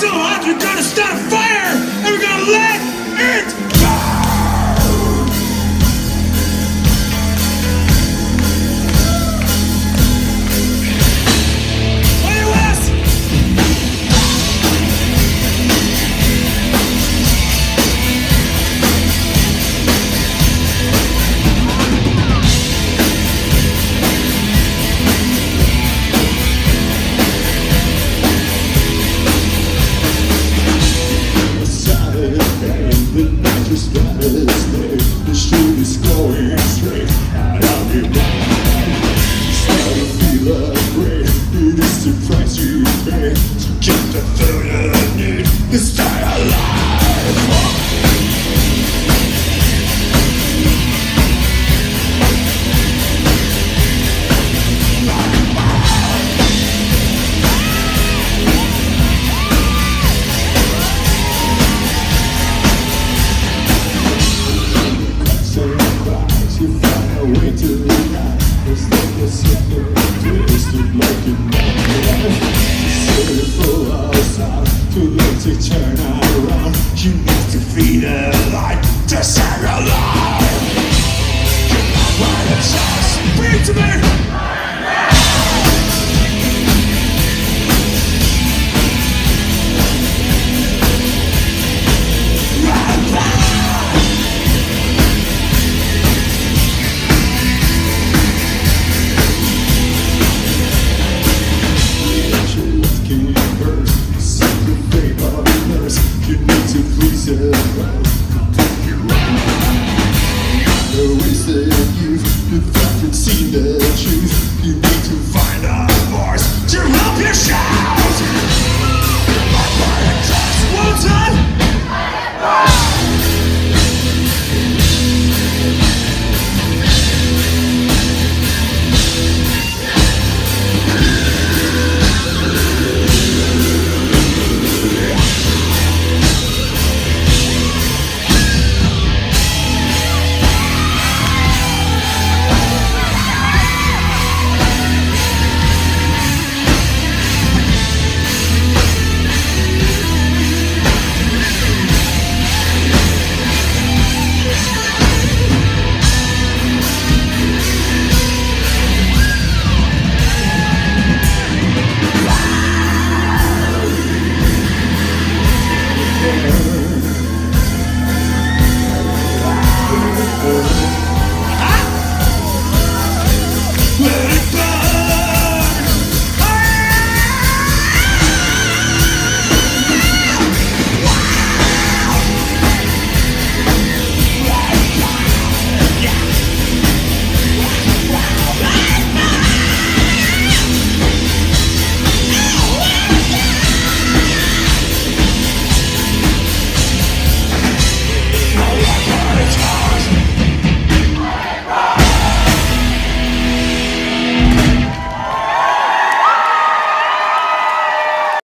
so hot we're gonna start a fire and we're gonna let it burn! What do you ask? The street is going straight out of your mind. Start to feel afraid. It is the price you pay to get the thrill you need to stay alive. You find a way to ignite. It's like a second twisted like a knife. It's so full of sound. Too late to turn around. You need to feed it.